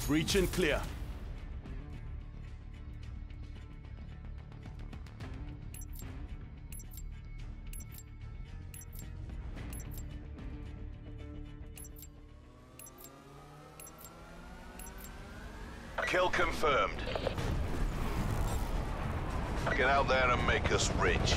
Breach and clear. Kill confirmed. Get out there and make us rich.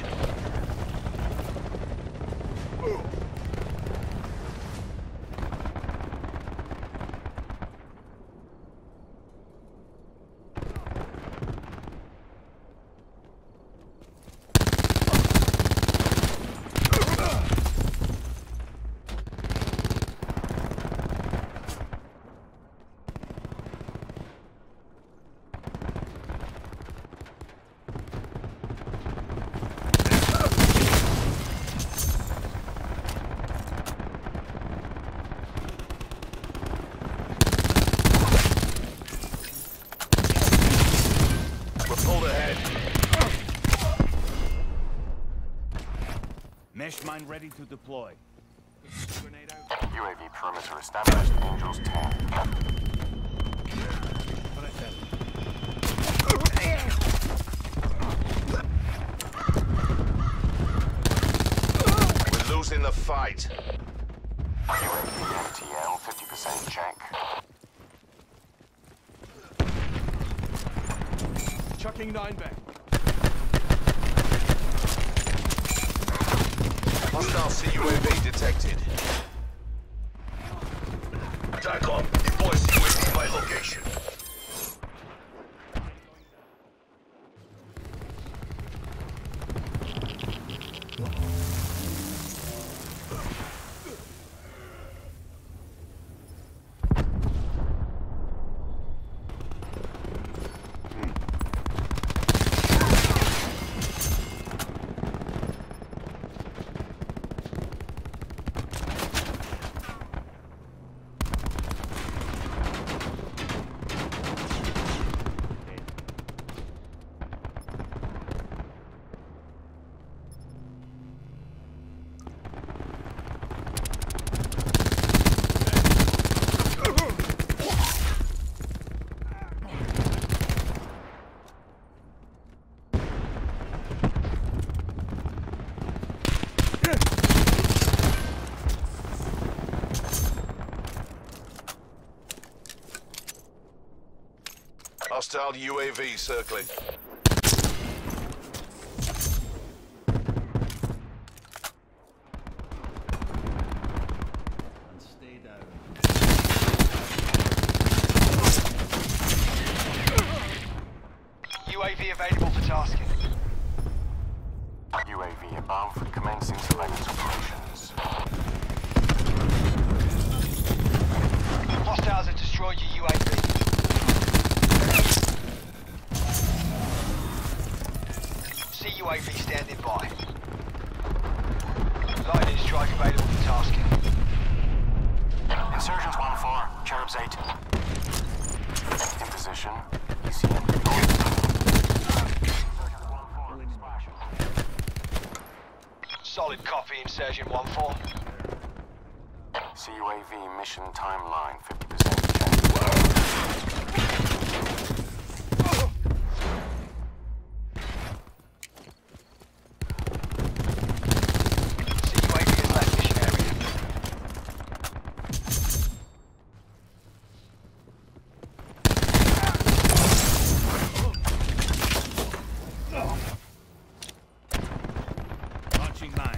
Mesh mine ready to deploy. UAV perimeter established. Angels 10. We're losing the fight. UAV MTL 50% check. Chucking 9 back. Hostile CUAV detected. TACOM, deploy CUAV by location. Hostile UAV circling. And stay down. UAV available for tasking. UAV above, commencing surveillance operations. Hostiles have destroyed your UAV. CUAV standing by. Lightning strike available for tasking. Insurgents 1-4, Cherubs 8. In position. ECM. Solid copy, Insurgent 1-4. CUAV mission timeline 50% check. Launching mine.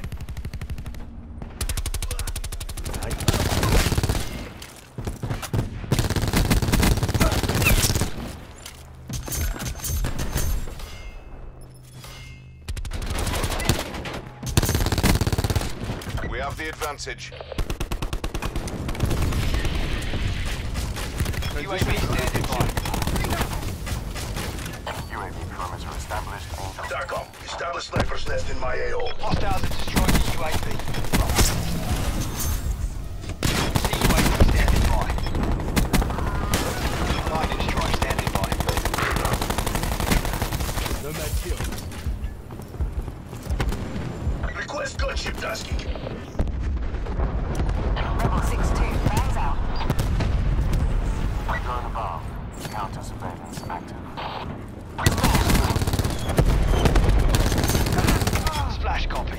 We have the advantage. UAV standing by. UAV perimeter established. Angels. TACOM, establish sniper's nest in my AO. Hostiles have destroyed your UAV. CUAV standing by. Lightning strike standing by. Nomad kill. Request gunship tasking. Rebel 6-2, fans out. Drone above. active. Splash copy.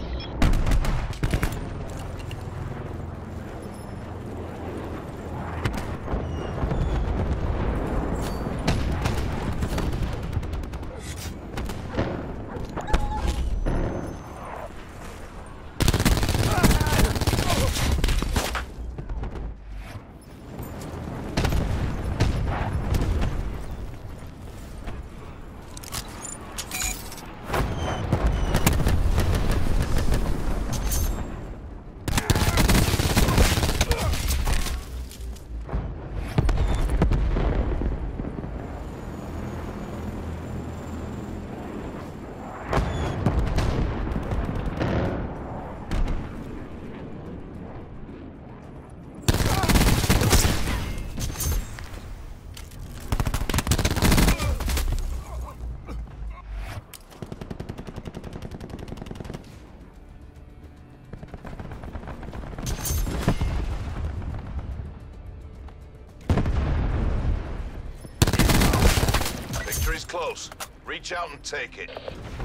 Victory's close. Reach out and take it.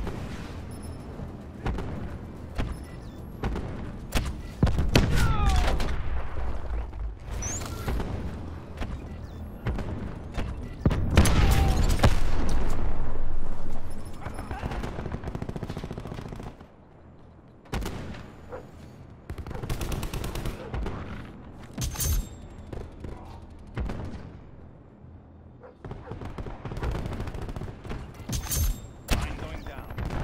Mine going down.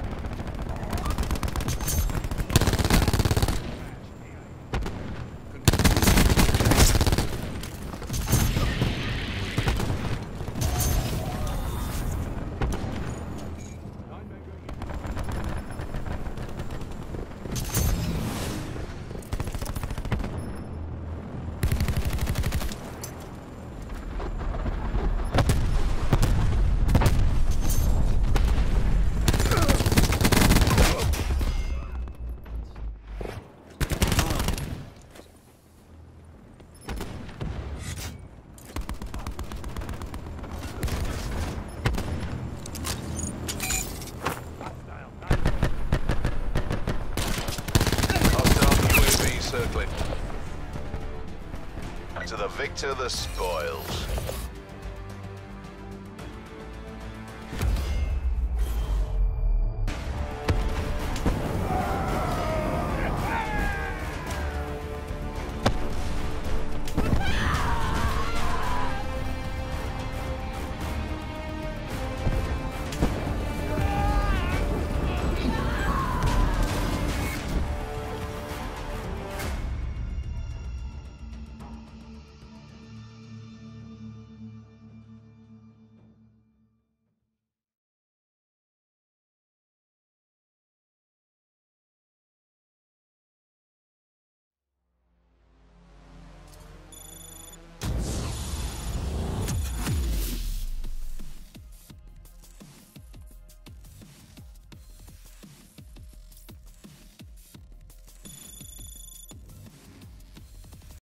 Nine men going in. Hostile UAV circling. To the victor, the spoils.